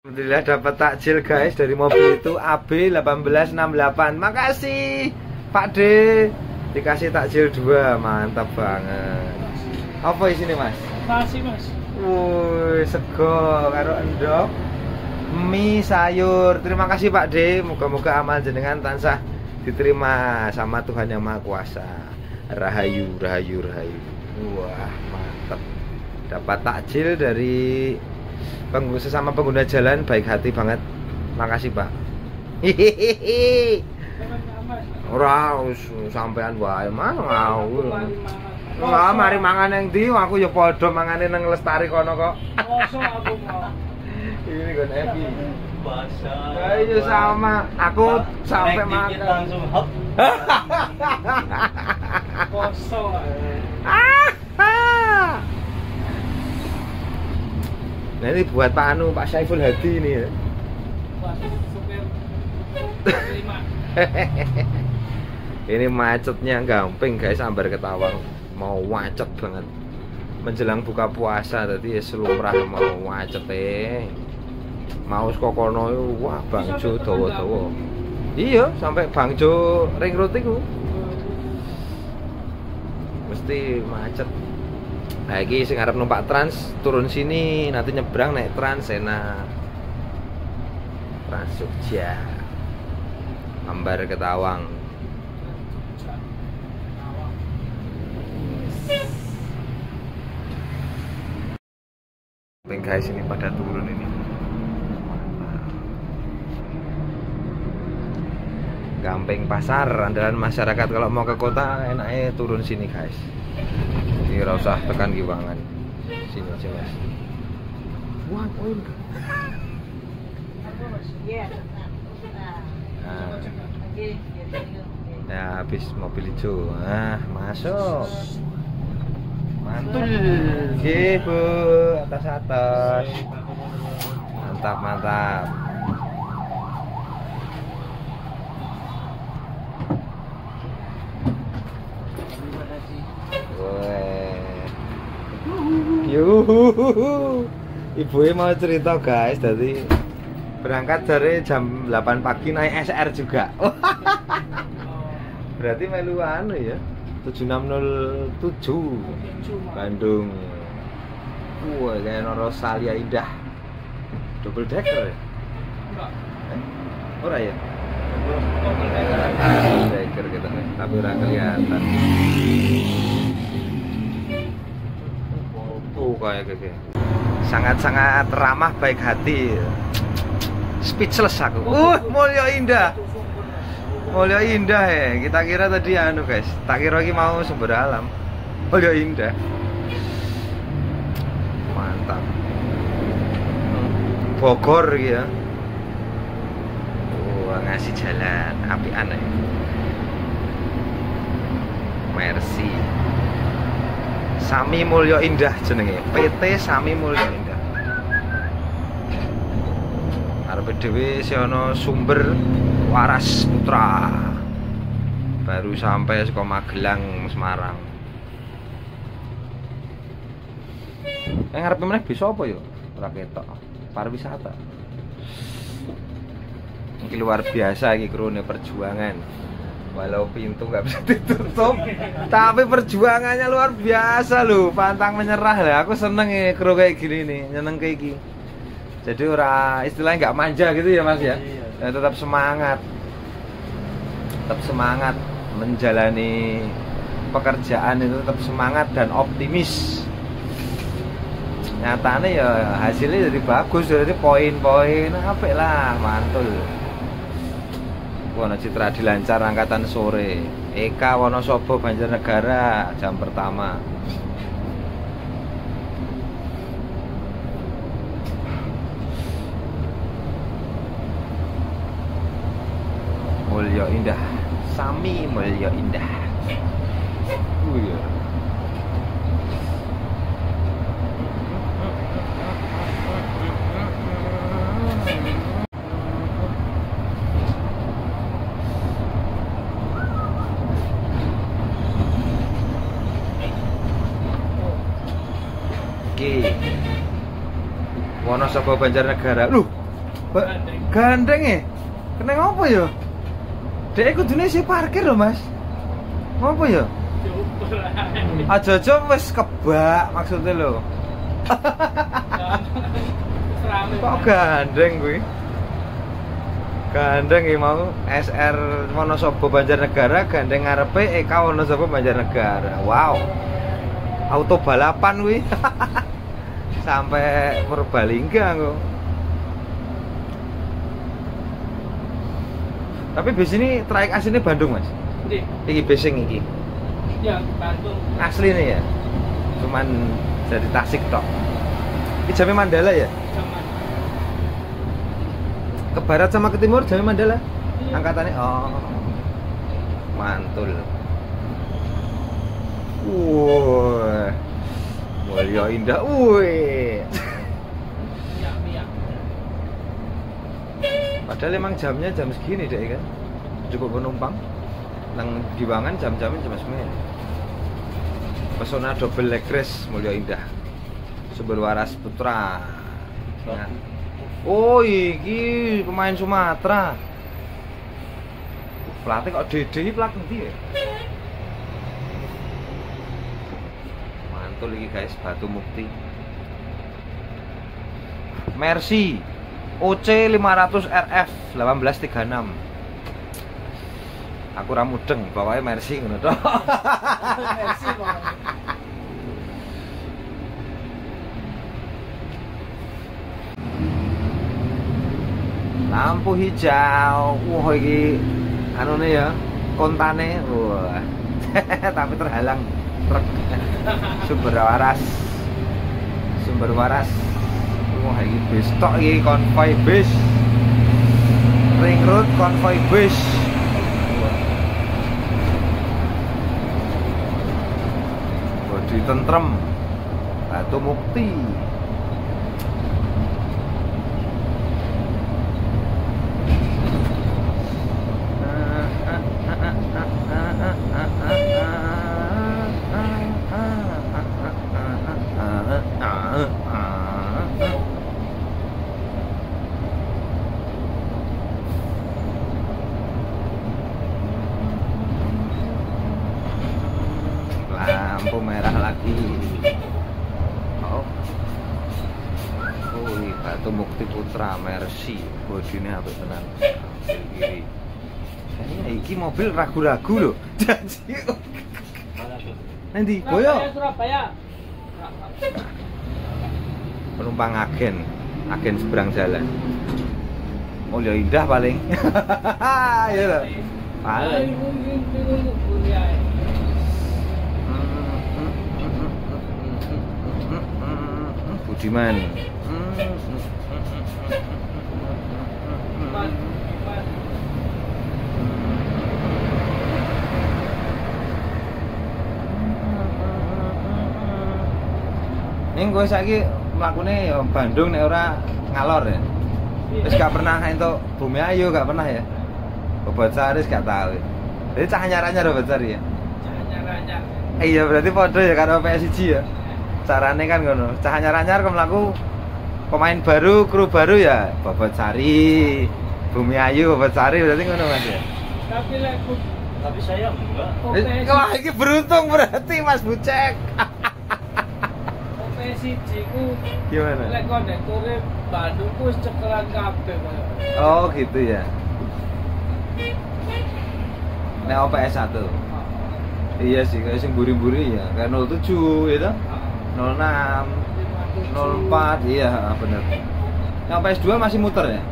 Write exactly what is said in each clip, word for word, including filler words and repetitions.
Alhamdulillah dapat takjil guys dari mobil itu A B satu delapan enam delapan. Makasih Pak D, dikasih takjil dua, mantap banget. Apa isinya mas? Makasih mas. Wuih, sego karo endok, mie sayur. Terima kasih Pak D, moga-moga amal jenengan tansah diterima sama Tuhan Yang Maha Kuasa. Rahayu, rahayu, rahayu. Wah mantap. Dapat takjil dari pengguna, sesama pengguna jalan, baik hati banget. Makasih Pak. Hihihi. Ora sampean wae Mas ngawur. Wah, mari mangan yang ndi, aku ya padha mangane nang Lestari kono kok. Kosong aku mau. Ini kan Evi. Basah. Ya itu sama, aku sampai makan. Langsung hop. Kosong. Ah. Nah ini buat Pak Anu, Pak Saiful Hadi ini ya. Wah, supir lima. Ini macetnya gampang guys, sambar Ketawang mau macet banget. Menjelang buka puasa tadi ya selumrah mau macet eh. Mau saka kono wah Bangjo dawa-dawa. Iya, sampai Bangjo ring road iku. Mesti macet. Nah, ini sing arep numpak trans turun sini, nanti nyebrang naik trans enak. Trans Jogja. Ambar Ketawang. Peng guys ini pada turun ini. Gamping pasar, andalan masyarakat kalau mau ke kota enaknya turun sini guys. Jadi ora usah tekan giwangan. Sini aja mas. Wah, poin. Nah, habis mobil hijau. Nah, masuk. Mantul. Nggih, Bu. Atas-atas. Mantap, mantap. Yuhu, ibunya mau cerita guys, tadi berangkat dari jam delapan pagi naik S R juga. Berarti melu anu ya, tujuh enam nol tujuh Bandung. Wah, kayak Rosalia Indah. Double decker ya? Enggak. Eh? Ora ya? Double decker. Double decker gitu, tapi ora kelihatan. Oh, kayak gitu. Sangat-sangat ramah, baik hati. Speechless aku. Uh, Mulyo Indah. Mulyo Indah ya. Kita kira tadi anu guys. Tak kira lagi mau Sumber Alam. Mulyo Indah. Mantap. Bogor ya. Oh, ngasih jalan apian ya. Mercy. Sami Mulyo Indah jenenge, P T Sami Mulyo Indah. Arepe dhewe si ana Sumber Waras Putra. Baru sampai saka Magelang, Semarang. Eh ngarepe meneh bisa apa yo? Ora ketok. Pariwisata. Iki luar biasa iki krone perjuangan. Walau pintu nggak bisa ditutup, tapi perjuangannya luar biasa loh, pantang menyerah lah. Aku seneng ya kru kayak gini nih, nyeneng kayak gini. Jadi ora istilahnya nggak manja gitu ya mas ya, ya tetap semangat, tetap semangat menjalani pekerjaan itu, tetap semangat dan optimis. Nyatanya ya hasilnya jadi bagus, jadi poin-poin apa lah, mantul. Wono Citra Dilancar angkatan sore, Eka Wonosobo Banjarnegara jam pertama. Mulyo Indah, Sami Mulyo Indah. Uh, ya. Wonosobo Banjarnegara. Loh, Ba- Gandeng. Gandeng ya? Kena ngopo ya? Dek kudune si parkir lho, Mas. Ngopo ya? Diuber Aja-aja wis kebak maksudnya lho. Serame. Kok gandeng kuwi? Gandeng iki mau S R Wonosobo Banjarnegara, gandeng ngarepe Eka Wonosobo Banjarnegara. Wow. Auto balapan kuwi. Sampai Purbalingga kok. Tapi bis ini trayek aslinya Bandung, Mas. Ndi? Iki bising iki. Ya, Bandung. Asli nih ya. Cuman dari Tasik tok. Ini jamnya Mandala ya? Zaman. Ke barat sama ke timur jamnya Mandala? Iya. Angkatannya oh. Mantul. Wah. Mulia indah. Wih. Miak-miak. Padahal emang jamnya jam segini deh kan. Cukup penumpang. Nang Giwangan jam-jamnya jam sembilan. Pesona double leg race Mulia Indah. Sumber Waras Putra. Nah. Oh, iki pemain Sumatera. Pelatih kok Dede iki plat endi ya? Mantul iki guys, Batu Mukti. Mercy O C lima ratus R F delapan belas tiga enam. Aku ra mudeng, bawahnya Mercy ngono to. Mercy pokoknya. Lampu hijau. Wah iki anune ya, kontane. Wah. Tapi terhalang truk. Sumber Waras. Sumber Waras. Wah iki bis tok iki konvoy bis. Ring road konvoy bis. Bodi tentrem. Batu Mukti. Lampu merah lagi. Oh. Oh, ini Batu Mukti Putra Mercy. Bodine apik tenan. Kiri. Kayaknya iki mobil ragu-ragu loh. Janji. Nanti boyo. Surabaya, Surabaya. Penumpang agen, agen seberang jalan. Mulia Indah paling. Iya loh. Paling. Budiman. Ini gue saiki mlakune ya Bandung nek ora ngalor ya. Wis gak pernah entuk Bumi Ayu, gak pernah ya. Bobot Sari gak tahu. Jadi cah anyar-anyar Bobot Sari ya. Anyar-anyar. Iya berarti padha ya karo P S I J ya. Carane kan ngono. Cah anyar-anyar kok mlaku pemain baru, kru baru ya Bobot Sari, Bumi Ayu, Bobot Sari berarti ngono Mas ya. Tapi lek Tapi saya enggak. O P S Wah, ini beruntung berarti Mas Bucek. O P S I J ku Gimana? lek kondekture Bandung ku wis cekelan kabeh koyo. Oh, gitu ya. Nek O P S satu. Iya sih, kayak sing buri-buri ya. Kayak nol tujuh ya toh? nol enam, nol empat, iya bener. Nek O P S dua masih muter ya?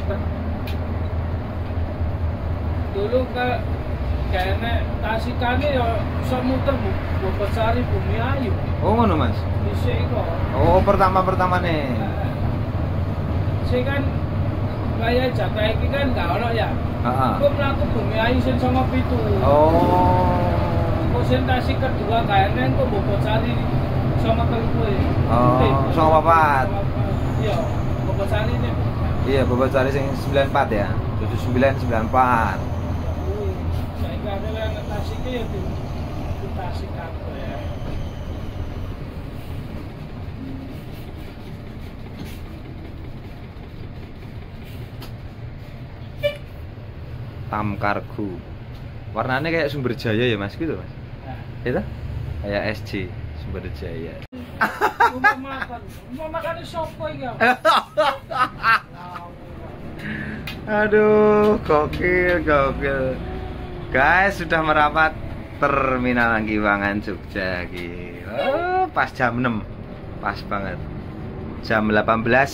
Dulu ke kayaknya Tasikane ya iso muter Bu Bobot Sari Bumi Ayu. Oh, ngono Mas. Dhisik kok. Oh, pertama-pertama nih. Sing kan kaya Jakarta iki kan gak ono ya. Heeh. Aku mlaku Bumi Ayu sing sama pitu. Oh. Presentasi kedua kayaknya kok Bobot Sari sama telu kuwi. Oh, sama papat. Iya, Bobot Sari ini. Iya, Bobot Sari sing sembilan empat ya. tujuh sembilan sembilan empat. Saya kira ada yang Tasik ya di di Tasik kabeh ya. Tam Kargo. Warnanya kayak Sumber Jaya ya Mas gitu Mas. Nah, Itu? Kayak S J Sumber Jaya. rumah makan. Rumah makan sopo iki? Aduh, gokil, gokil. Guys, sudah merapat Terminal Giwangan Jogja gitu. Oh, pas jam enam. Pas banget. Jam delapan belas.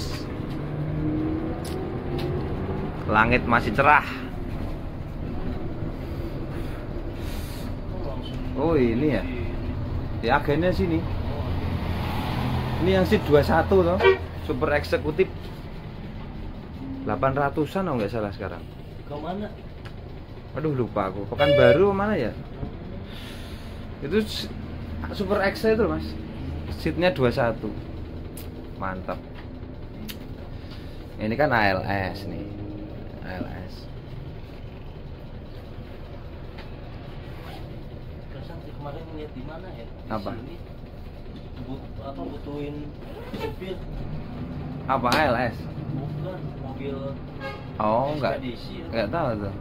Langit masih cerah. Oh, ini ya. Di agennya sini. Ini yang seat dua puluh satu toh. Super eksekutif. delapan ratusan oh nggak salah sekarang. Ke mana? Aduh lupa aku. Pekanbaru mana ya? Itu Super X itu Mas. Seatnya dua puluh satu. Mantap. Ini kan A L S nih. A L S. Perasaan kemarin ngeliat di mana ya? Di Apa? sini. But, apa butuhin supir? Apa A L S? Bukan mobil. Oh enggak. Ekspedisi ya. Enggak tahu tuh.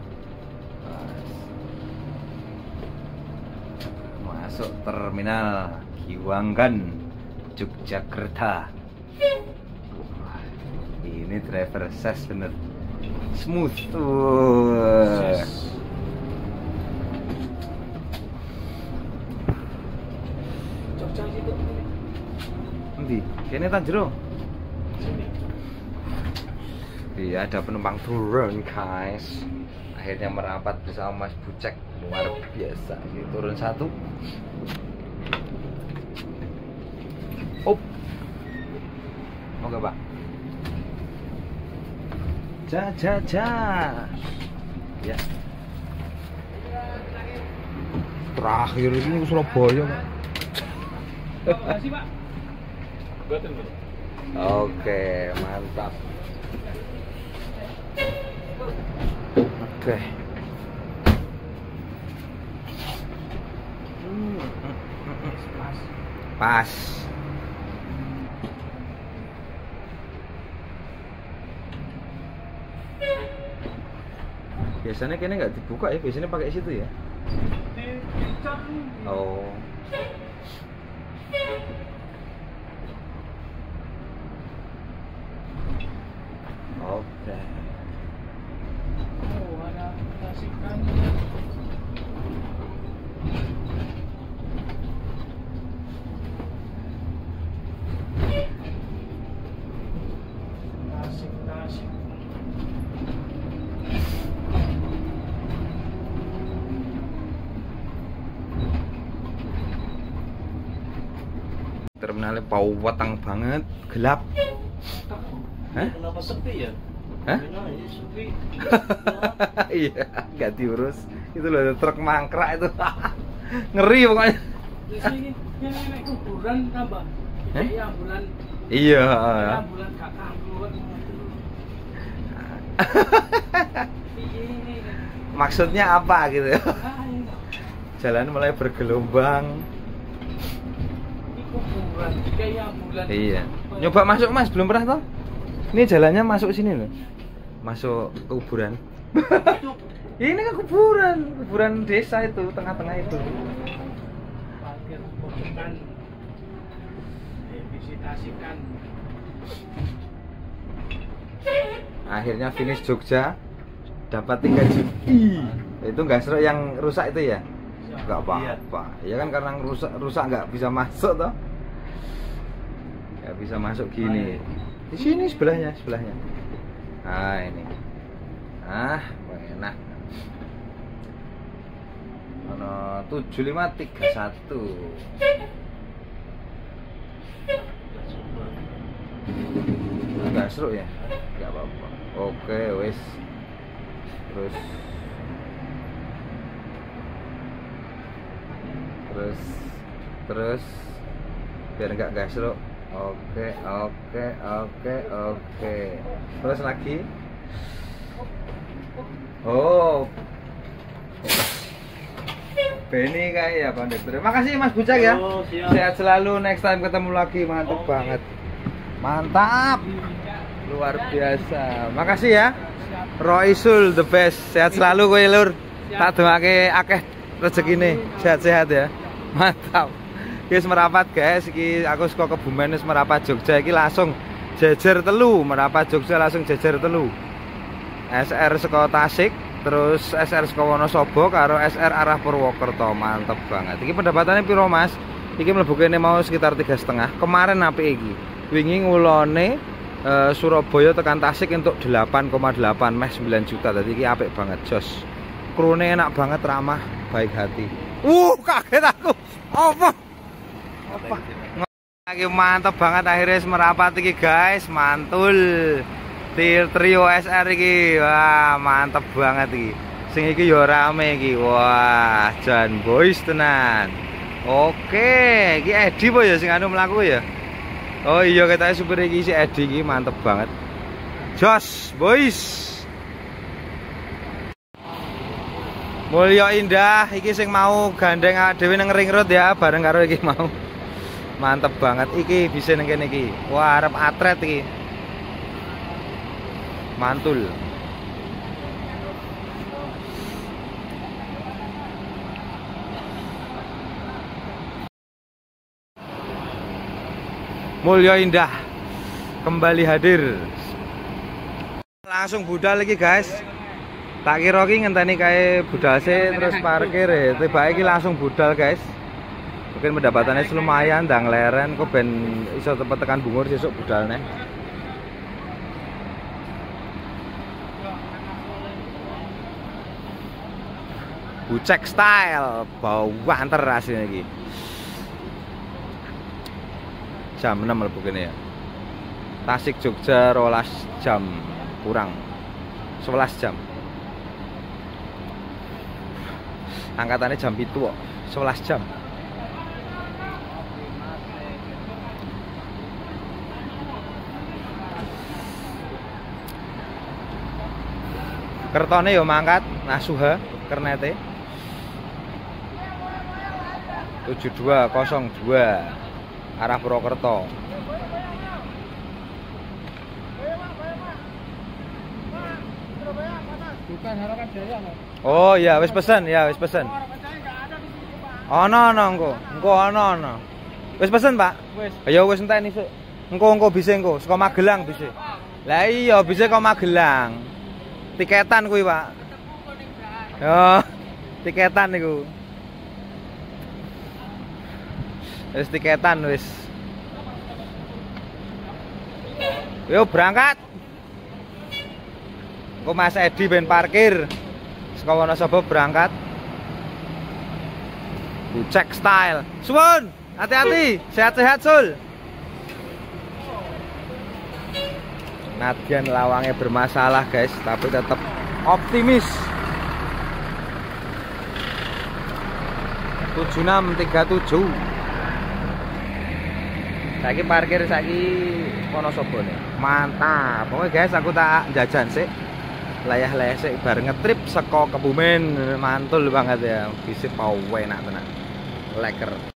Masuk terminal Giwangan Yogyakarta. Wah, ini driver ses bener. Smooth. Uh. Jogja situ. Nanti, kayaknya Tanjero. Sini. Iya, ada penumpang turun, guys. Akhirnya merapat bersama Mas Bucek, luar biasa. Ini turun satu. Op. Moga Pak. Ja ja ja. Ya. Terakhir ini ke Surabaya, Pak. Terima kasih, Pak. Betul, betul. Oke, mantap. Oke. Pas. Biasanya kayaknya nggak dibuka ya, biasanya pakai situ ya. Oh. Oke. Oh, ada kasihkan. Tasik, tasik. Terminalnya pawatang banget, gelap. Hah? Kenapa sepi ya? Hah? Terminalnya sepi. Iya, nggak diurus. Itu loh truk mangkrak itu. Ngeri pokoknya. Di sini yang naik kuburan tambah. Eh? Iya, ambulan. Iya. Ambulan kakak ambulan. Ini. Maksudnya apa gitu ya? Ah, ini. Jalan mulai bergelombang. Ini kuburan, kayak ambulan. Iya. Nyoba masuk Mas, belum pernah toh? Ini jalannya masuk sini loh. Masuk ke kuburan. Ini kan kuburan, kuburan desa itu, tengah-tengah itu. Parkir pojokan. Visitasikan. Akhirnya finish Jogja. Dapat tiga juta. Itu nggak seru yang rusak itu ya? Nggak apa-apa. Ya kan karena rusak rusak nggak bisa masuk toh. Nggak bisa masuk gini. Di sini sebelahnya, sebelahnya. Nah, ini. Ah, enak. Ono tujuh lima tiga satu. Enggak seru ya? Enggak apa-apa. Oke, wes. Terus Terus Terus biar enggak enggak seru. Oke, oke, oke, oke. Terus lagi. Oh. Benny kayak ya kondektur. Makasih Mas Bucek ya. Oh, siap. Sehat selalu, next time ketemu lagi. Mantap Oke. banget. Mantap. Luar biasa. Makasih ya. Siap. Roisul the best. Sehat selalu kowe Lur. Tak doake akeh rezekine. Sehat-sehat ya. Mantap. Iki wis merapat guys, iki aku saka Kebumen wis merapat Jogja iki langsung jejer telu, merapat Jogja langsung jejer telu. S R saka Tasik, terus S R saka Wonosobo karo S R arah Purwokerto. Mantep banget. Iki pendapatannya piro Mas? Iki mlebu kene mau sekitar tiga setengah. Kemarin apik iki. Wingi ngulone uh, Surabaya tekan Tasik untuk delapan koma delapan meh sembilan juta. Tadi iki apik banget, jos. Krune enak banget, ramah, baik hati. Uh, kaget aku. Apa? Apa? Lagi mantap banget akhirnya merapat iki guys, mantul. Trio S R iki. Wah, mantap banget iki. Sing iki yo rame iki. Wah, jan boys tenan. Oke, iki Edi po ya sing anu mlaku ya. Oh iya ketake supir iki si Edi iki mantep banget. Jos, boys. Mulya Indah iki sing mau gandeng dhewe nang ring road ya bareng karo iki mau. Mantep banget iki bisa nang kene iki. Wah, arep atret iki. Mantul. Mulya Indah kembali hadir. Langsung budal lagi guys. Tak kira ki ngenteni kae budal sih terus parkir ya. Tiba iki langsung budal guys. Mungkin pendapatannya lumayan ndang leren kok ben iso tepat tekan Bungur sesuk budalne. Bucek style, bau banter aslinya iki. Jam enam mlebu kene ya. Tasik Jogja rolas jam kurang. sebelas jam. Angkatannya jam pitu kok. sebelas jam. Kertone yo mangkat Nasuha Kernete. tujuh dua nol dua arah Purwokerto. Bukan Harapan Jaya, Mas. Oh iya, wis pesen, ya wis pesen. Ono ono engko, engko ono ono. Wis pesen, Pak? Wis. Ya wis enteni sik. Engko engko bisa engko, saka Magelang bisa. Lah iya, bisa kok Magelang. Tiketan kuwi, Pak. Oh, tiketan niku. Wis tiketan wis. Yo berangkat. Kok Mas Edi ben parkir. Saka Wonosobo berangkat. Bucek style. Suwun, hati-hati, sehat-sehat Sul. Nadyan lawangnya bermasalah guys, tapi tetap optimis. tujuh enam tiga tujuh. Saiki parkir saiki Wonosobo nih. Mantap. Pokoknya guys aku tak jajan sih. Layah-layah sih bareng ngetrip saka Kebumen, mantul banget ya. Bisa pau enak tenan. Leker.